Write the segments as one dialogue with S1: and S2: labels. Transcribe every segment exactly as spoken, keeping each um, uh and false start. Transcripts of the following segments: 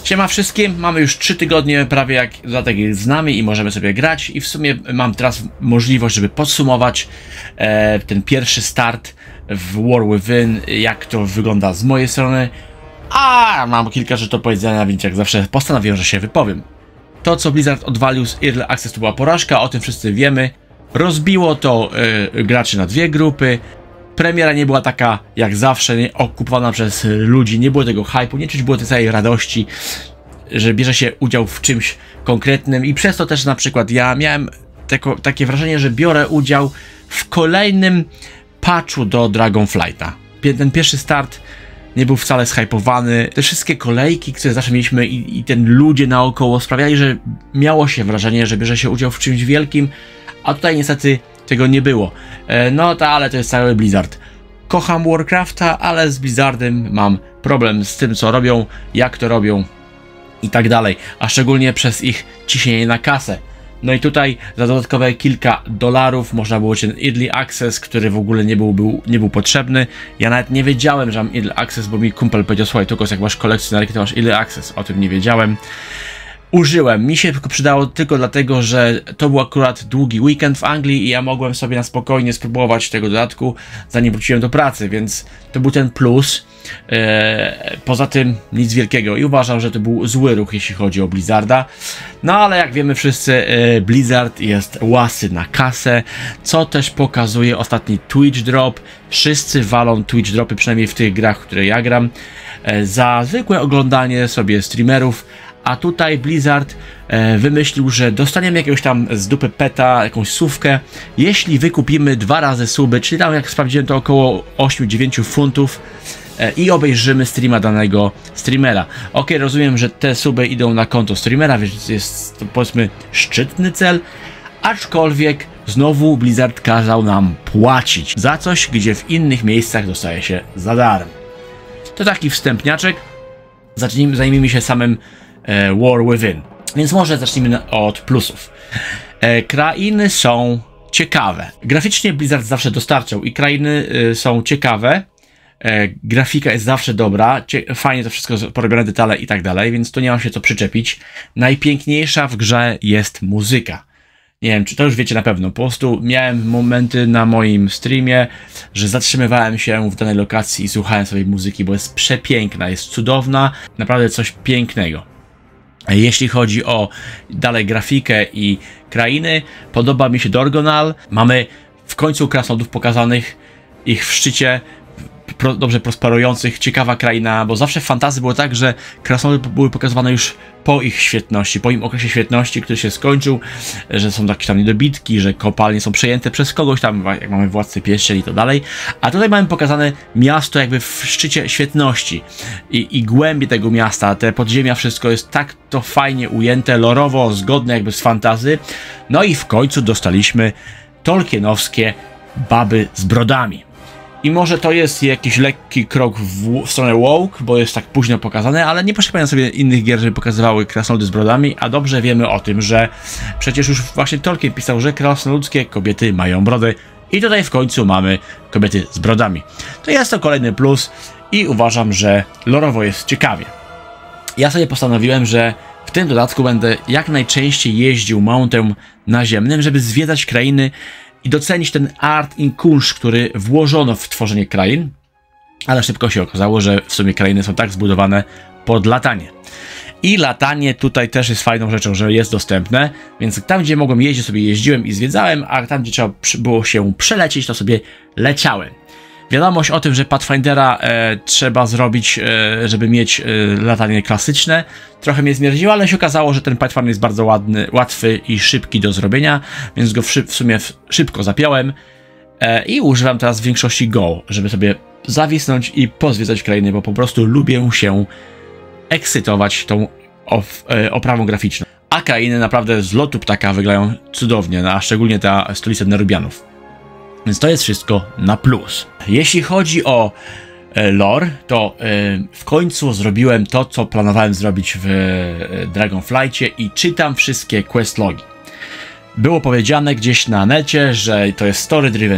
S1: Siema wszystkim, mamy już trzy tygodnie prawie jak dodatek jest z nami i możemy sobie grać i w sumie mam teraz możliwość, żeby podsumować e, ten pierwszy start w War Within, jak to wygląda z mojej strony, a mam kilka rzeczy do powiedzenia, więc jak zawsze postanowiłem, że się wypowiem. To, co Blizzard odwalił z Early Access, to była porażka, o tym wszyscy wiemy. Rozbiło to e, graczy na dwie grupy. Premiera nie była taka jak zawsze, nie, okupowana przez ludzi, nie było tego hype'u, nie czuć było tej całej radości, że bierze się udział w czymś konkretnym i przez to też na przykład ja miałem teko, takie wrażenie, że biorę udział w kolejnym patchu do Dragonflighta. Ten pierwszy start nie był wcale zhypowany, te wszystkie kolejki, które zawsze mieliśmy i, i ten ludzie naokoło sprawiali, że miało się wrażenie, że bierze się udział w czymś wielkim, a tutaj niestety tego nie było. No to, ale to jest cały Blizzard. Kocham Warcrafta, ale z Blizzardem mam problem z tym, co robią, jak to robią i tak dalej, a szczególnie przez ich ciśnienie na kasę. No i tutaj za dodatkowe kilka dolarów można było ten Early Access, który w ogóle nie był, był, nie był potrzebny. Ja nawet nie wiedziałem, że mam Early Access, bo mi kumpel powiedział: słuchaj, tylko jak masz kolekcjonerki, to masz Early Access. O tym nie wiedziałem. Użyłem, mi się tylko przydało tylko dlatego, że to był akurat długi weekend w Anglii i ja mogłem sobie na spokojnie spróbować tego dodatku, zanim wróciłem do pracy, więc to był ten plus. Eee, poza tym nic wielkiego i uważam, że to był zły ruch, jeśli chodzi o Blizzarda. No ale jak wiemy wszyscy, e, Blizzard jest łasy na kasę, co też pokazuje ostatni Twitch drop. Wszyscy walą Twitch dropy, przynajmniej w tych grach, w które ja gram, e, za zwykłe oglądanie sobie streamerów. A tutaj Blizzard e, wymyślił, że dostaniemy jakiegoś tam z dupy peta, jakąś sówkę, jeśli wykupimy dwa razy suby, czyli tam jak sprawdziłem to około osiem dziewięć funtów e, i obejrzymy streama danego streamera. Ok, rozumiem, że te suby idą na konto streamera, więc jest to powiedzmy szczytny cel, aczkolwiek znowu Blizzard kazał nam płacić za coś, gdzie w innych miejscach dostaje się za darmo. To taki wstępniaczek, zacznijmy, zajmijmy się samym War Within. Więc może zacznijmy od plusów. E, krainy są ciekawe. Graficznie Blizzard zawsze dostarczał i krainy y, są ciekawe. E, grafika jest zawsze dobra. Cie fajnie to wszystko porobione, detale i tak dalej, więc tu nie mam się co przyczepić. Najpiękniejsza w grze jest muzyka. Nie wiem, czy to już wiecie na pewno. Po prostu miałem momenty na moim streamie, że zatrzymywałem się w danej lokacji i słuchałem sobie muzyki, bo jest przepiękna, jest cudowna. Naprawdę coś pięknego. Jeśli chodzi o dalej grafikę i krainy, podoba mi się Dorgonal. Mamy w końcu krasnoludów pokazanych, ich w szczycie, pro, dobrze prosperujących, ciekawa kraina, bo zawsze w fantasy było tak, że krasnoludy były pokazywane już po ich świetności, po im okresie świetności, który się skończył, że są jakieś tam niedobitki, że kopalnie są przejęte przez kogoś tam, jak mamy Władcę Pierścieni i to dalej, a tutaj mamy pokazane miasto jakby w szczycie świetności i, i głębie tego miasta, te podziemia, wszystko jest tak to fajnie ujęte, lorowo, zgodne jakby z fantasy. No i w końcu dostaliśmy tolkienowskie baby z brodami. I może to jest jakiś lekki krok w, w stronę woke, bo jest tak późno pokazane, ale nie potrzebuję sobie innych gier, żeby pokazywały krasnoludy z brodami, a dobrze wiemy o tym, że przecież już właśnie Tolkien pisał, że krasnoludzkie kobiety mają brody i tutaj w końcu mamy kobiety z brodami. To jest to kolejny plus i uważam, że lorowo jest ciekawie. Ja sobie postanowiłem, że w tym dodatku będę jak najczęściej jeździł mountem naziemnym, żeby zwiedzać krainy i docenić ten art i kunszt, który włożono w tworzenie krain, ale szybko się okazało, że w sumie krainy są tak zbudowane pod latanie. I latanie tutaj też jest fajną rzeczą, że jest dostępne, więc tam, gdzie mogłem jeździć, sobie jeździłem i zwiedzałem, a tam, gdzie trzeba było się przelecieć, to sobie leciałem. Wiadomość o tym, że Pathfindera e, trzeba zrobić, e, żeby mieć e, latanie klasyczne, trochę mnie zmierdziło, ale się okazało, że ten Pathfinder jest bardzo ładny, łatwy i szybki do zrobienia, więc go w, w sumie w, szybko zapiąłem e, i używam teraz w większości Go, żeby sobie zawisnąć i pozwiedzać krainy, bo po prostu lubię się ekscytować tą of, e, oprawą graficzną. A krainy naprawdę z lotu ptaka wyglądają cudownie, a szczególnie ta stolica Nerubianów. Więc to jest wszystko na plus. Jeśli chodzi o e, lore, to e, w końcu zrobiłem to, co planowałem zrobić w e, Dragonflightie i czytam wszystkie quest logi. Było powiedziane gdzieś na necie, że to jest story driven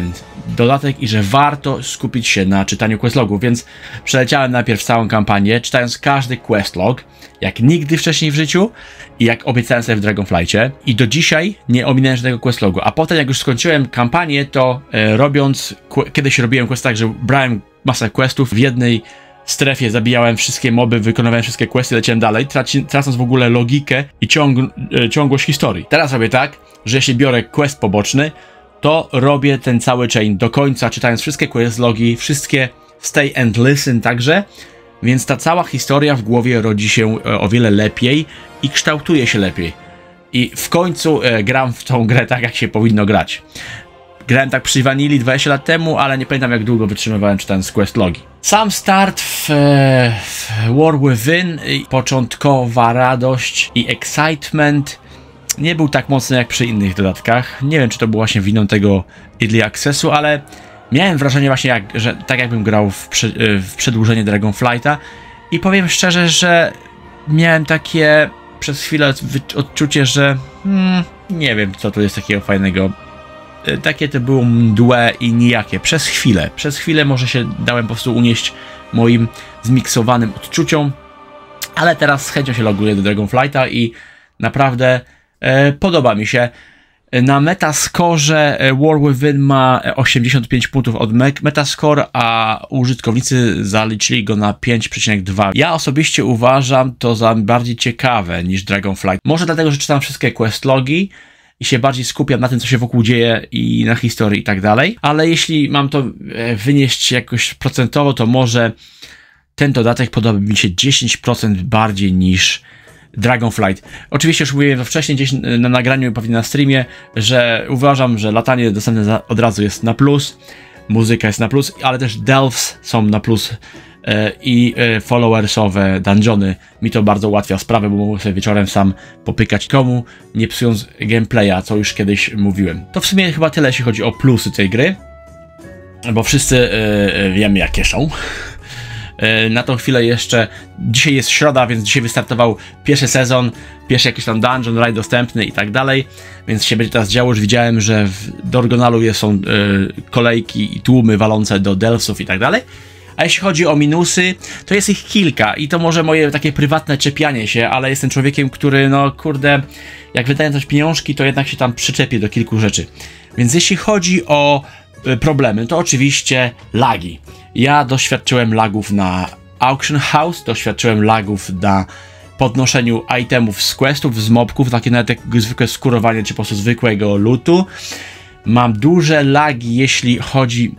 S1: dodatek i że warto skupić się na czytaniu questlogów, więc przeleciałem najpierw całą kampanię, czytając każdy questlog, jak nigdy wcześniej w życiu i jak obiecałem sobie w Dragonflightie, i do dzisiaj nie ominąłem żadnego questlogu, a potem jak już skończyłem kampanię, to e, robiąc, kiedyś robiłem quest tak, że brałem masę questów, w jednej strefie zabijałem wszystkie moby, wykonywałem wszystkie questy, leciałem dalej, traci, tracąc w ogóle logikę i ciąg, e, ciągłość historii. Teraz robię tak, że jeśli biorę quest poboczny, to robię ten cały chain do końca, czytając wszystkie questlogi, wszystkie stay and listen także, więc ta cała historia w głowie rodzi się o wiele lepiej i kształtuje się lepiej. I w końcu e, gram w tą grę tak, jak się powinno grać. Grałem tak przy Vanilli dwadzieścia lat temu, ale nie pamiętam, jak długo wytrzymywałem czytając questlogi. Sam start w, e, w War Within, początkowa radość i excitement nie był tak mocny jak przy innych dodatkach. Nie wiem, czy to było właśnie winą tego Early Accessu, ale miałem wrażenie właśnie, jak, że tak jakbym grał w, przy, w przedłużenie Dragonflighta i powiem szczerze, że miałem takie przez chwilę odczucie, że hmm, nie wiem, co tu jest takiego fajnego. Takie to było mdłe i nijakie. Przez chwilę. Przez chwilę może się dałem po prostu unieść moim zmiksowanym odczuciom, ale teraz z chęcią się loguję do Dragonflighta i naprawdę e, podoba mi się. Na Metascore War Within ma osiemdziesiąt pięć punktów od Metascore, a użytkownicy zaliczyli go na pięć przecinek dwa. Ja osobiście uważam to za bardziej ciekawe niż Dragonflight. Może dlatego, że czytam wszystkie questlogi i się bardziej skupiam na tym, co się wokół dzieje i na historii i tak dalej. Ale jeśli mam to wynieść jakoś procentowo, to może ten dodatek podoba mi się dziesięć procent bardziej niż Dragonflight. Oczywiście już mówiłem to wcześniej gdzieś na nagraniu, pewnie na streamie, że uważam, że latanie dostępne od razu jest na plus, muzyka jest na plus, ale też delves są na plus e, i e, followersowe dungeony. Mi to bardzo ułatwia sprawę, bo mogę sobie wieczorem sam popykać komu, nie psując gameplaya, co już kiedyś mówiłem. To w sumie chyba tyle, jeśli chodzi o plusy tej gry, bo wszyscy e, wiemy, jakie są. Na tą chwilę jeszcze, dzisiaj jest środa, więc dzisiaj wystartował pierwszy sezon, pierwszy jakiś tam dungeon, raid dostępny i tak dalej, więc się będzie teraz działo. Już widziałem, że w Dorgonalu są y, kolejki i tłumy walące do delfsów i tak dalej. A jeśli chodzi o minusy, to jest ich kilka i to może moje takie prywatne czepianie się, ale jestem człowiekiem, który no kurde, jak wydaję coś pieniążki, to jednak się tam przyczepię do kilku rzeczy. Więc jeśli chodzi o y, problemy, to oczywiście lagi. Ja doświadczyłem lagów na Auction House, doświadczyłem lagów na podnoszeniu itemów z questów, z mobków, takie nawet jak zwykłe skurowanie, czy po prostu zwykłego lootu. Mam duże lagi, jeśli chodzi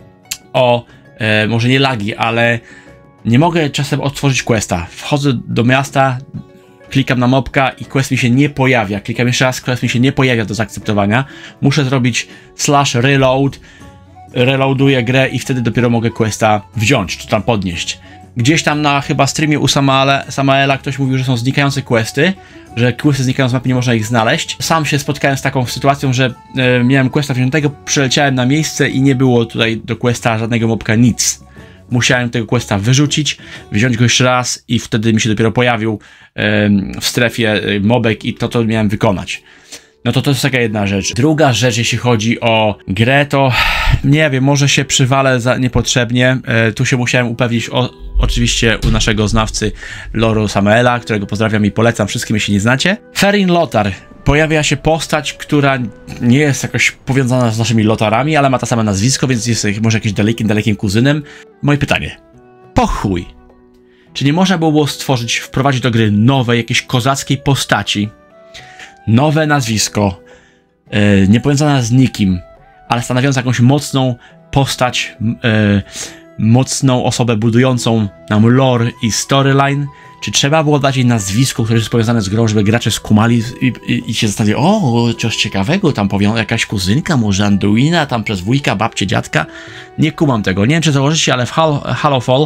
S1: o, e, może nie lagi, ale nie mogę czasem otworzyć questa. Wchodzę do miasta, klikam na mobka i quest mi się nie pojawia. Klikam jeszcze raz, quest mi się nie pojawia do zaakceptowania. Muszę zrobić slash reload, reloaduję grę i wtedy dopiero mogę questa wziąć, czy tam podnieść. Gdzieś tam na chyba streamie u Samaela, Samaela ktoś mówił, że są znikające questy, że questy znikają z mapy, nie można ich znaleźć. Sam się spotkałem z taką sytuacją, że e, miałem questa wziętego, przyleciałem na miejsce i nie było tutaj do questa żadnego mobka nic. Musiałem tego questa wyrzucić, wziąć go jeszcze raz i wtedy mi się dopiero pojawił e, w strefie mobek i to, to miałem wykonać. No to to jest taka jedna rzecz. Druga rzecz, jeśli chodzi o grę, to nie wiem, może się przywalę za niepotrzebnie. E, tu się musiałem upewnić o, oczywiście u naszego znawcy loru Samaela, którego pozdrawiam i polecam wszystkim, jeśli nie znacie. Ferin Lotar. Pojawia się postać, która nie jest jakoś powiązana z naszymi lotarami, ale ma to samo nazwisko, więc jest może jakimś dalekim, dalekim kuzynem. Moje pytanie. Po chuj. Czy nie można było stworzyć, wprowadzić do gry nowej, jakiejś kozackiej postaci, nowe nazwisko, yy, nie powiązana z nikim, ale stanowiąca jakąś mocną postać, yy, mocną osobę budującą nam lore i storyline? Czy trzeba było dać jej nazwisko, które jest powiązane z grą, żeby gracze skumali i, i, i się zastanawiali, o, coś ciekawego, tam powią, jakaś kuzynka, może Anduina, tam przez wujka, babcie, dziadka? Nie kumam tego. Nie wiem, czy założycie, ale w Hallowfall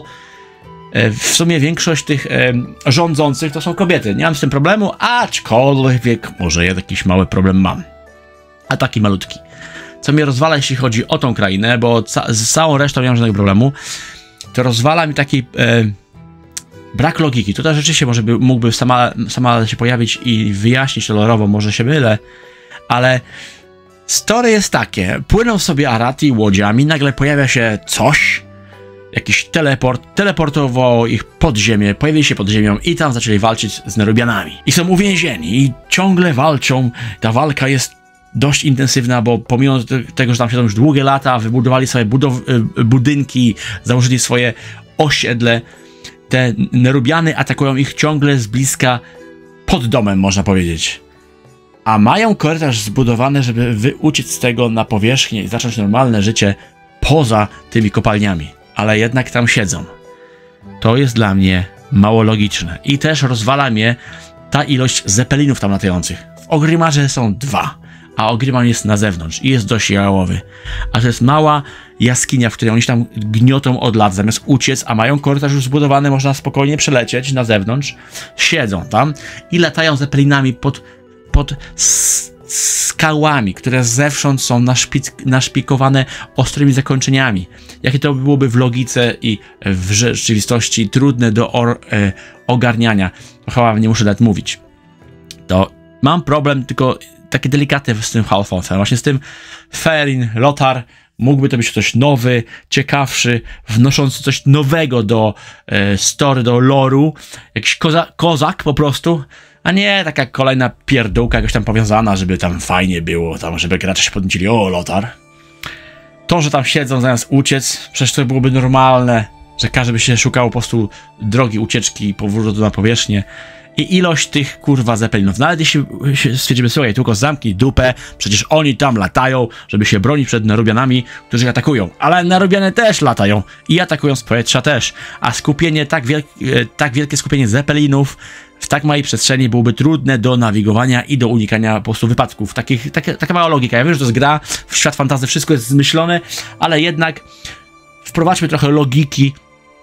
S1: w sumie większość tych e, rządzących to są kobiety. Nie mam z tym problemu, aczkolwiek może ja jakiś mały problem mam. A taki malutki. Co mnie rozwala, jeśli chodzi o tą krainę, bo ca z całą resztą nie mam żadnego problemu, to rozwala mi taki e, brak logiki. Tutaj rzeczywiście może by, mógłby sama, sama się pojawić i wyjaśnić to lorowo, może się mylę, ale Story jest takie, płyną sobie Arati łodziami, nagle pojawia się coś, jakiś teleport, teleportowało ich pod ziemię, pojawili się pod ziemią i tam zaczęli walczyć z Nerubianami. I są uwięzieni i ciągle walczą, ta walka jest dość intensywna, bo pomimo tego, że tam siedzą już długie lata, wybudowali sobie budow budynki, założyli swoje osiedle, te Nerubiany atakują ich ciągle z bliska pod domem, można powiedzieć. A mają korytarz zbudowany, żeby uciec z tego na powierzchnię i zacząć normalne życie poza tymi kopalniami. Ale jednak tam siedzą. To jest dla mnie mało logiczne. I też rozwala mnie ta ilość zepelinów tam latających. W Orgrimmarze są dwa, a Orgrimmar jest na zewnątrz i jest dość jałowy. A to jest mała jaskinia, w której oni się tam gniotą od lat, zamiast uciec, a mają korytarz już zbudowany, można spokojnie przelecieć na zewnątrz. Siedzą tam i latają zepelinami pod, pod skałami, które zewsząd są naszpic, naszpikowane ostrymi zakończeniami. Jakie to byłoby w logice i w rzeczywistości trudne do or, e, ogarniania. Chyba nie muszę nawet mówić. To mam problem tylko taki delikatny z tym Half-Life'em. Właśnie z tym Faerin, Lothar mógłby to być ktoś nowy, ciekawszy, wnoszący coś nowego do e, story, do lore'u. Jakiś koza kozak po prostu. A nie taka kolejna pierdółka jakoś tam powiązana, żeby tam fajnie było, tam żeby gracze się podniecili, o Lothar. To, że tam siedzą zamiast uciec, przecież to byłoby normalne, że każdy by się szukał po prostu drogi ucieczki i powrotu na powierzchnię. I ilość tych kurwa zepelinów. Nawet jeśli stwierdzimy, słuchaj, tylko zamknij dupę, przecież oni tam latają, żeby się bronić przed Nerubianami, którzy atakują. Ale Nerubiany też latają i atakują z powietrza też. A skupienie, tak, wielk tak wielkie skupienie zepelinów w tak małej przestrzeni byłoby trudne do nawigowania i do unikania po prostu wypadków. Takich, takie, taka mała logika. Ja wiem, że to jest gra, w świat fantasy, wszystko jest zmyślone, ale jednak wprowadźmy trochę logiki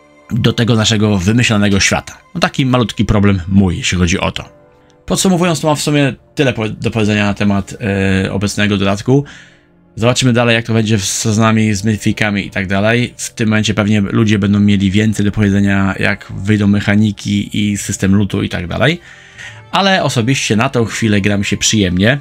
S1: do tego naszego wymyślonego świata. No taki malutki problem mój, jeśli chodzi o to. Podsumowując, to mam w sumie tyle po do powiedzenia na temat yy, obecnego dodatku. Zobaczymy dalej, jak to będzie z sezonami, z myfikami i tak dalej. W tym momencie pewnie ludzie będą mieli więcej do powiedzenia, jak wyjdą mechaniki i system lootu i tak dalej. Ale osobiście na tą chwilę gra mi się przyjemnie.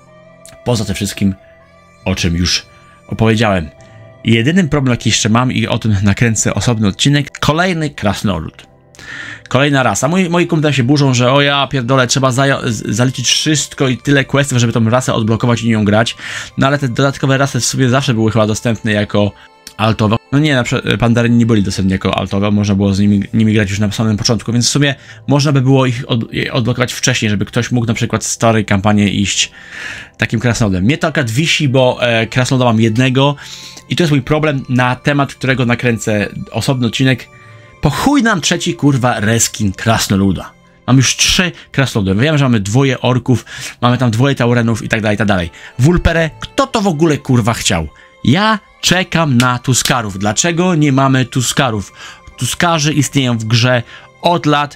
S1: Poza tym wszystkim, o czym już opowiedziałem. Jedynym problem, jaki jeszcze mam, i o tym nakręcę osobny odcinek, kolejny krasnolud. Kolejna rasa. Moi, moi kumple się burzą, że o ja pierdolę, trzeba zaliczyć wszystko i tyle questów, żeby tą rasę odblokować i nią grać. No ale te dodatkowe rasy w sobie zawsze były chyba dostępne jako altowe. No nie, na przykład Pandaryni nie byli dostępni jako altowe, można było z nimi, nimi grać już na samym początku, więc w sumie można by było ich od, odblokować wcześniej, żeby ktoś mógł na przykład z starej kampanii iść takim krasnoludem. Mnie to akurat wisi, bo e, krasnoluda mam jednego i to jest mój problem, na temat którego nakręcę osobny odcinek. Po chuj nam trzeci kurwa reskin krasnoluda. Mam już trzy krasnoludy. Wiem, że mamy dwoje orków, mamy tam dwoje taurenów i tak dalej, i tak dalej. Wulperę, kto to w ogóle kurwa chciał? Ja czekam na Tuskarów. Dlaczego nie mamy Tuskarów? Tuskarzy istnieją w grze od lat.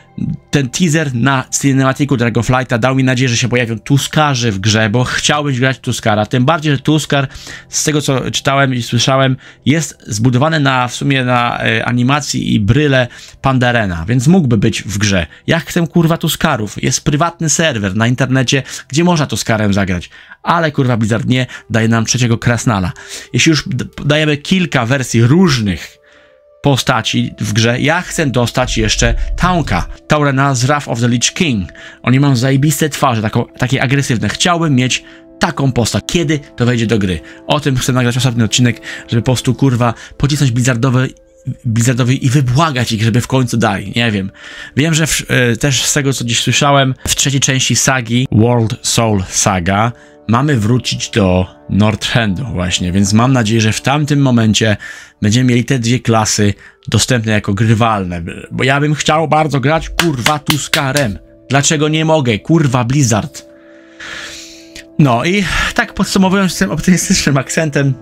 S1: Ten teaser na cinematiku Dragonflighta dał mi nadzieję, że się pojawią Tuskarzy w grze, bo chciałbym grać Tuskara. Tym bardziej, że Tuskar, z tego co czytałem i słyszałem, jest zbudowany na, w sumie na e, animacji i bryle Pandarena, więc mógłby być w grze. Ja chcę kurwa Tuskarów. Jest prywatny serwer na internecie, gdzie można Tuskarem zagrać. Ale kurwa Blizzard nie daje nam trzeciego Krasnala. Jeśli już dajemy kilka wersji różnych postaci w grze, ja chcę dostać jeszcze Taunka, Taurena z Wrath of the Lich King. Oni mają zajebiste twarze, taką, takie agresywne. Chciałbym mieć taką postać. Kiedy to wejdzie do gry? O tym chcę nagrać osobny odcinek, żeby po prostu kurwa pocisnąć Blizzardowe Blizzardowi i wybłagać ich, żeby w końcu dali. Nie wiem. Wiem, że w, y, też z tego, co dziś słyszałem, w trzeciej części sagi World Soul Saga mamy wrócić do Northrendu właśnie, więc mam nadzieję, że w tamtym momencie będziemy mieli te dwie klasy dostępne jako grywalne, bo ja bym chciał bardzo grać kurwa Tuskarem. Dlaczego nie mogę? Kurwa Blizzard. No i tak podsumowując tym optymistycznym akcentem,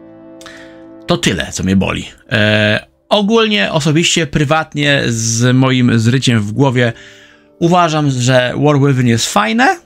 S1: to tyle, co mnie boli. Eee, ogólnie, osobiście, prywatnie, z moim zryciem w głowie uważam, że War Within jest fajne.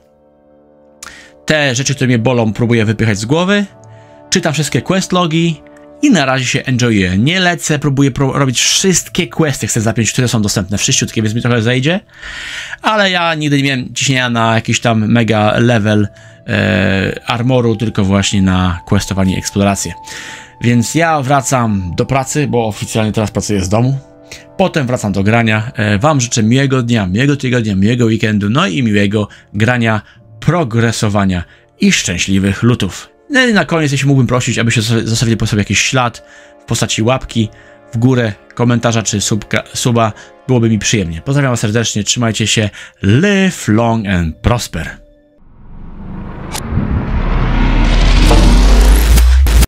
S1: Te rzeczy, które mnie bolą, próbuję wypychać z głowy. Czytam wszystkie questlogi i na razie się enjoyuję. Nie lecę, próbuję pro robić wszystkie questy, chcę zapiąć, które są dostępne wszyściutkie, więc mi trochę zejdzie. Ale ja nigdy nie miałem ciśnienia na jakiś tam mega level e, armoru, tylko właśnie na questowanie i eksplorację. Więc ja wracam do pracy, bo oficjalnie teraz pracuję z domu. Potem wracam do grania. E, wam życzę miłego dnia, miłego tygodnia, miłego weekendu, no i miłego grania, progresowania i szczęśliwych lootów. No i na koniec, jeśli mógłbym prosić, abyście zostawili po sobie jakiś ślad w postaci łapki w górę, komentarza czy subka, suba, byłoby mi przyjemnie. Pozdrawiam was serdecznie, trzymajcie się, live long and prosper.